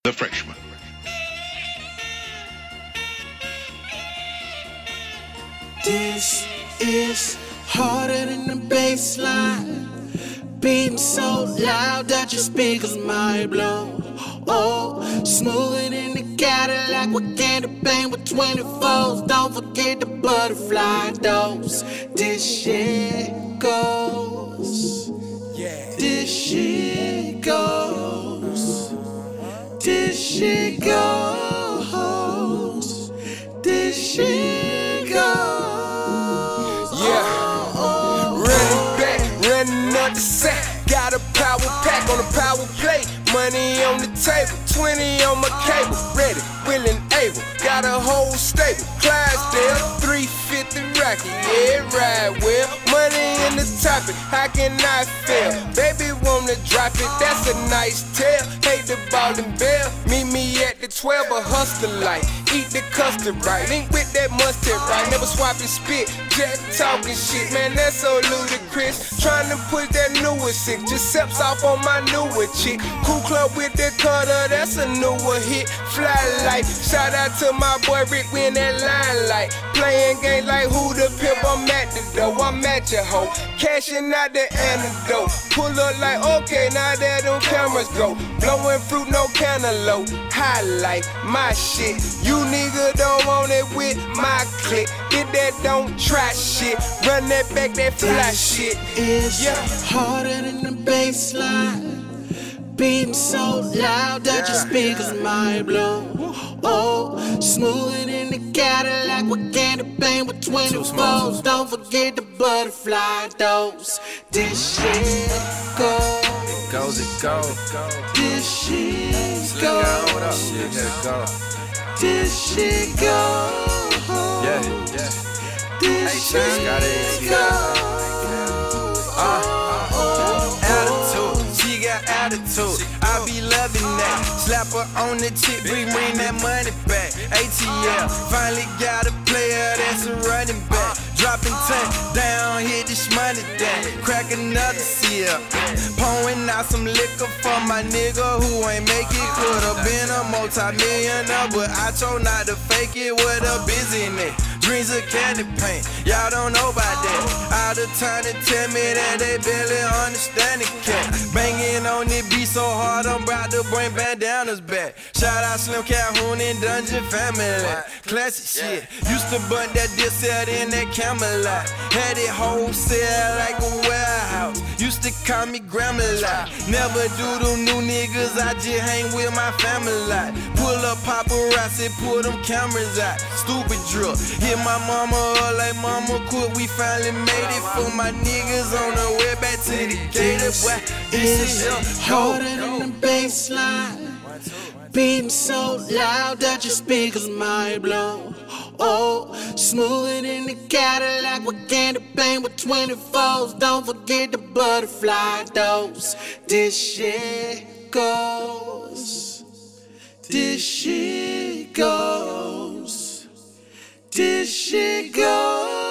The Freshman. This is harder than the baseline, beating so loud that your speakers might blow. Oh, smoother than the Cadillac with candy paint with 24s. Don't forget the butterfly dose. This shit goes. Yeah. This shit goes. This shit goes. This shit goes. Yeah. Running back, running up the sack. Got a power pack on the power play. Money on the table, 20 on my cable. Ready, willing, able. Got a whole stable. Clydesdale, 350 Rocky. Yeah, ride well. Money in the topic, how can I fail? Baby wanna drop it, that's a nice tale. Hate the ball and bell. Meet me at the 12, a hustler light. Eat the custard right, ain't with that mustard right. Never swapping spit, just talking shit. Man, that's so ludicrous. Trying to put that newer shit, just steps off on my newer chick. Cool club with the cutter, that's a newer hit. Fly life, shout out to my boy Rick, we in that limelight. Playing games like who the pimp, I'm at the door, I'm at your hoe. Cashing out the antidote. Pull up like, okay, now that them cameras go. Blowing fruit, no cantaloupe. Highlight my shit. You nigga don't want it with my clique. If that don't try shit, run that back, that fly shit. It's harder than the baseline, beating so loud that your speakers might blow. Oh, smoother than the Cadillac with candy paint with 24s. Don't forget the butterfly dose. This shit goes. It goes. This shit goes. This shit goes. Yeah. This shit goes. Attitude, she got attitude. I be loving that. Slap her on the tip, bring that money back. ATL, finally got a player that's a running back. Dropping 10 down, hit this money down. Crack another seal. Pouring out some liquor for my nigga who ain't make it. Could've been a multi-millionaire, but I chose not to fake it with a business. Dreams of candy paint, y'all don't know about that. Out of time to tell me that they barely understand the cat. Banging on it beat so hard, I'm about to bring bandanas back. Shout out Slim Calhoun and Dungeon Family. Classic shit, used to bunt that disc set in that Camelot. Had it wholesale like a warehouse. Used to call me grandma lot. Never do them new niggas, I just hang with my family lot. Pull up paparazzi, pull them cameras out. Stupid drill, hit my mama up like mama quit. We finally made it for my niggas on the way back to the gator. It's harder than the baseline, beating so loud that your speakers might blow. Oh, smoother than the Cadillac with candy paint with 24s. Don't forget the butterfly dose. This shit goes. This shit goes. This shit goes.